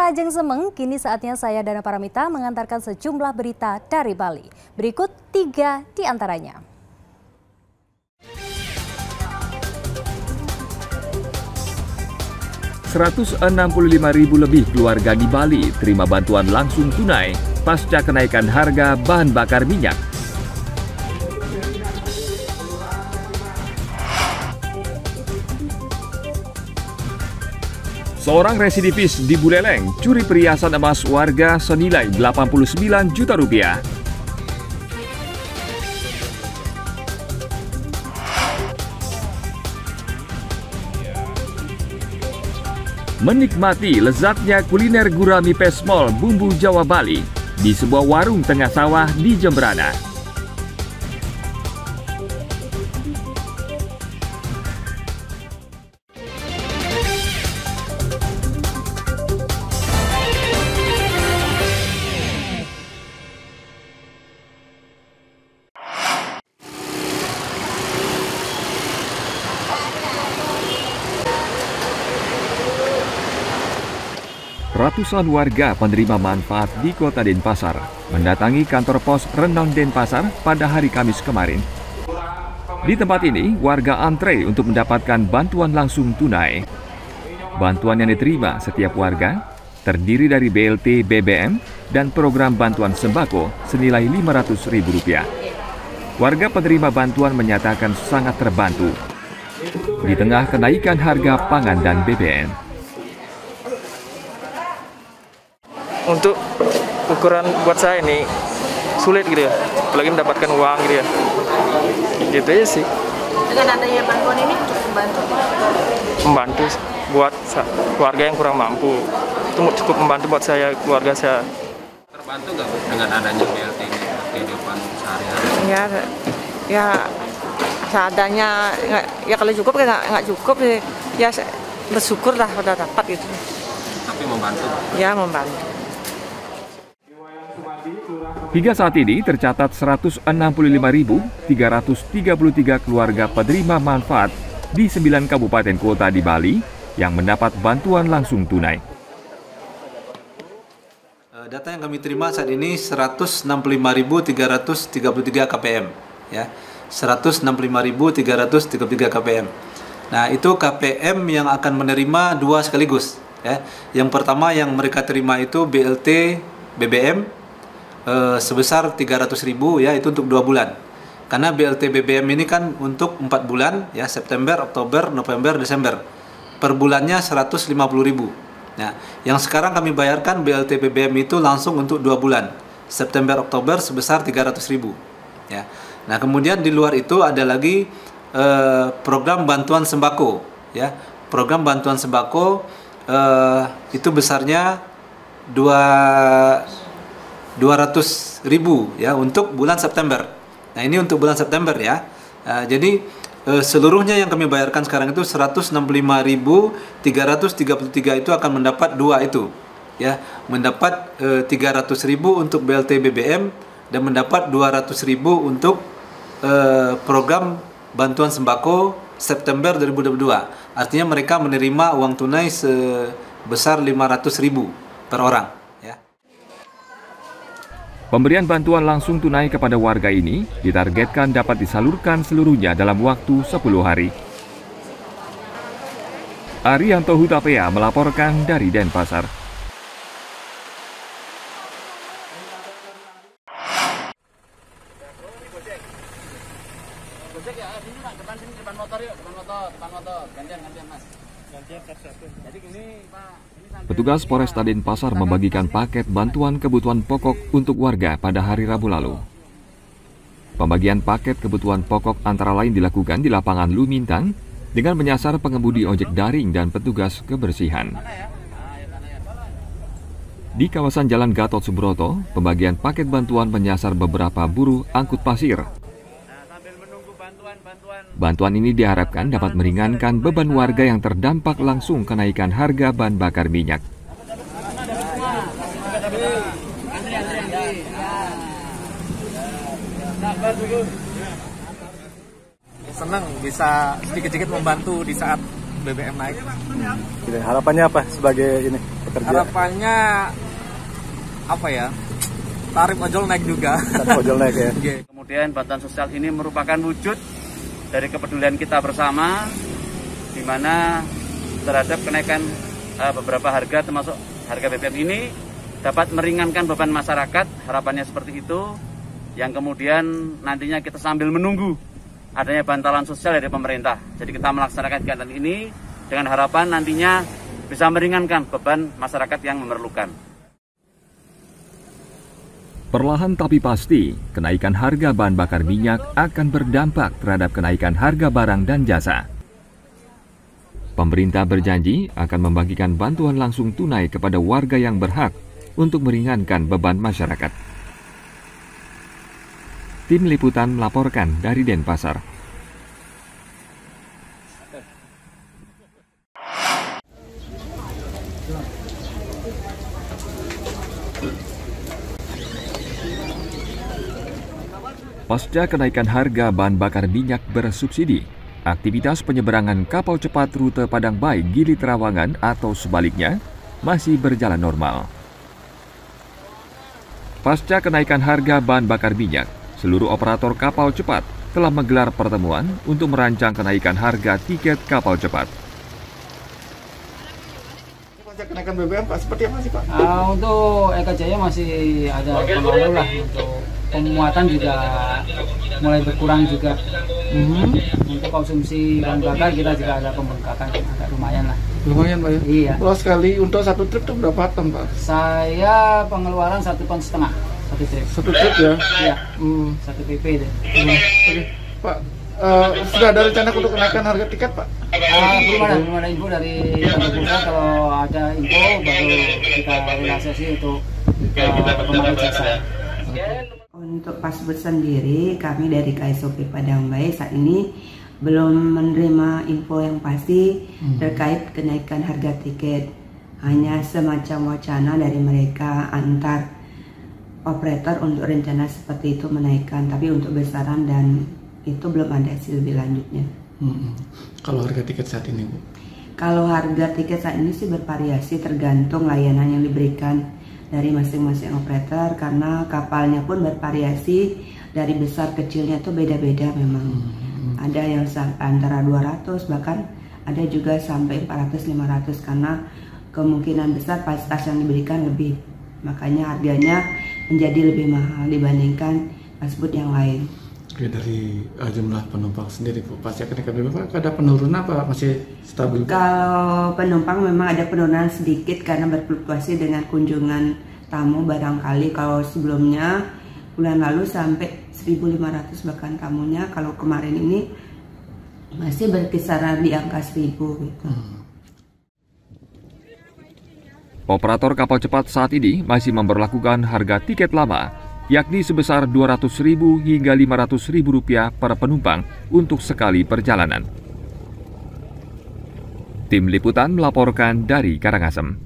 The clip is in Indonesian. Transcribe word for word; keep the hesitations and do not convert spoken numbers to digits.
Pemirsa Ajeng Semeng, kini saatnya saya Dana Paramita mengantarkan sejumlah berita dari Bali. Berikut tiga di antaranya. seratus enam puluh lima ribu lebih keluarga di Bali terima bantuan langsung tunai pasca kenaikan harga bahan bakar minyak. Seorang residivis di Buleleng curi perhiasan emas warga senilai delapan puluh sembilan juta rupiah. Menikmati lezatnya kuliner gurami pesmol bumbu Jawa Bali di sebuah warung tengah sawah di Jemberana. Ratusan warga penerima manfaat di Kota Denpasar mendatangi kantor pos Renon Denpasar pada hari Kamis kemarin. Di tempat ini, warga antre untuk mendapatkan bantuan langsung tunai. Bantuan yang diterima setiap warga terdiri dari B L T B B M dan program bantuan sembako senilai lima ratus ribu rupiah. Warga penerima bantuan menyatakan sangat terbantu di tengah kenaikan harga pangan dan B B M. Untuk ukuran buat saya ini sulit gitu ya, apalagi mendapatkan uang gitu ya, gitu aja sih. Dengan adanya bantuan ini cukup membantu? Membantu buat keluarga yang kurang mampu, itu cukup membantu buat saya, keluarga saya. Terbantu nggak dengan adanya B L T ini kehidupan sehari-hari? Ya, ya seadanya, ya kalau cukup ya nggak nggak cukup ya bersyukur lah udah dapat gitu. Tapi membantu? Ya membantu. Hingga saat ini tercatat seratus enam puluh lima ribu tiga ratus tiga puluh tiga keluarga penerima manfaat di sembilan kabupaten kota di Bali yang mendapat bantuan langsung tunai. Data yang kami terima saat ini seratus enam puluh lima ribu tiga ratus tiga puluh tiga K P M, ya, seratus enam puluh lima ribu tiga ratus tiga puluh tiga K P M. Nah, itu K P M yang akan menerima dua sekaligus, ya. Yang pertama yang mereka terima itu B L T B B M eh, sebesar tiga ratus ribu, ya, itu untuk dua bulan. Karena B L T B B M ini kan untuk empat bulan, ya, September, Oktober, November, Desember. Per bulannya seratus lima puluh ribu. Nah, yang sekarang kami bayarkan B L T B B M itu langsung untuk dua bulan, September, Oktober sebesar tiga ratus ribu. Ya. Nah, kemudian di luar itu ada lagi eh, program bantuan sembako, ya. Program bantuan sembako eh, itu besarnya dua ratus ribu, ya, untuk bulan September. Nah, ini untuk bulan September, ya. Uh, jadi uh, seluruhnya yang kami bayarkan sekarang itu seratus enam puluh lima ribu tiga ratus tiga puluh tiga itu akan mendapat dua itu, ya, mendapat uh, tiga ratus ribu untuk B L T B B M dan mendapat dua ratus ribu untuk uh, program bantuan sembako September dua ribu dua puluh dua. Artinya mereka menerima uang tunai sebesar lima ratus ribu per orang. Pemberian bantuan langsung tunai kepada warga ini ditargetkan dapat disalurkan seluruhnya dalam waktu sepuluh hari. Arianto Hutapea melaporkan dari Denpasar. Petugas Polresta Denpasar membagikan paket bantuan kebutuhan pokok untuk warga pada hari Rabu lalu. Pembagian paket kebutuhan pokok antara lain dilakukan di lapangan Lumintang dengan menyasar pengemudi ojek daring dan petugas kebersihan. Di kawasan Jalan Gatot Subroto, pembagian paket bantuan menyasar beberapa buruh angkut pasir. Bantuan ini diharapkan dapat meringankan beban warga yang terdampak langsung kenaikan harga bahan bakar minyak. Senang bisa sedikit-sedikit membantu di saat B B M naik. Hmm. Gitu. Harapannya apa sebagai ini pekerja? Harapannya apa ya? Tarif ojol naik juga. Tarif ojol naik ya. Okay. Kemudian bantuan sosial ini merupakan wujud dari kepedulian kita bersama, di mana terhadap kenaikan uh, beberapa harga termasuk harga B B M ini dapat meringankan beban masyarakat. Harapannya seperti itu, yang kemudian nantinya kita sambil menunggu adanya bantalan sosial dari pemerintah. Jadi kita melaksanakan kegiatan ini dengan harapan nantinya bisa meringankan beban masyarakat yang memerlukan. Perlahan tapi pasti, kenaikan harga bahan bakar minyak akan berdampak terhadap kenaikan harga barang dan jasa. Pemerintah berjanji akan membagikan bantuan langsung tunai kepada warga yang berhak untuk meringankan beban masyarakat. Tim Liputan melaporkan dari Denpasar. Pasca kenaikan harga bahan bakar minyak bersubsidi, aktivitas penyeberangan kapal cepat rute Padang Bayi Gili Trawangan atau sebaliknya masih berjalan normal. Pasca kenaikan harga bahan bakar minyak, seluruh operator kapal cepat telah menggelar pertemuan untuk merancang kenaikan harga tiket kapal cepat. Pasca kenaikan B B M, Pak, seperti apa sih, Pak? Uh, untuk Eka Jaya masih ada pengaruh lah, untuk pemuatan juga mulai berkurang juga. Mm-hmm. Untuk konsumsi bahan bakar kita juga ada pembengkakan, agak lumayan lah. Lumayan, Pak ya? Iya. Kalau sekali untuk satu trip itu berapa ton, Pak? Saya pengeluaran satu ton setengah satu trip. Satu trip ya? Iya. Hmm. Satu P P deh. Hmm. Oke, Pak. Uh, sudah ada rencana untuk kenaikan harga tiket, Pak? Uh, belum ada, belum ada info dari kantor bursa. Kalau ada info baru kita realisasi untuk uh, pemakai jasa. Untuk Pasbud sendiri, kami dari K S O P Padang Bayi saat ini belum menerima info yang pasti hmm. terkait kenaikan harga tiket. Hanya semacam wacana dari mereka antar operator untuk rencana seperti itu menaikkan, tapi untuk besaran dan itu belum ada hasil lebih lanjutnya. Hmm. Kalau harga tiket saat ini, Bu? Kalau harga tiket saat ini sih bervariasi tergantung layanan yang diberikan dari masing-masing operator, karena kapalnya pun bervariasi dari besar kecilnya tuh beda-beda memang. Hmm. Ada yang antara dua ratus, bahkan ada juga sampai empat ratus lima ratus, karena kemungkinan besar fasilitas yang diberikan lebih. Makanya harganya menjadi lebih mahal dibandingkan Pasbud yang lain. Oke, dari uh, jumlah penumpang sendiri, Bu, pasca kenaikan B B M ada penurunan apa masih stabil? Kalau penumpang memang ada penurunan sedikit karena berfluktuasi dengan kunjungan tamu barangkali. Kalau sebelumnya bulan lalu sampai seribu lima ratus bahkan tamunya, kalau kemarin ini masih berkisaran di angka seribu gitu. Hmm. Operator kapal cepat saat ini masih memberlakukan harga tiket lama, yakni sebesar dua ratus ribu hingga lima ratus ribu rupiah per penumpang untuk sekali perjalanan. Tim Liputan melaporkan dari Karangasem.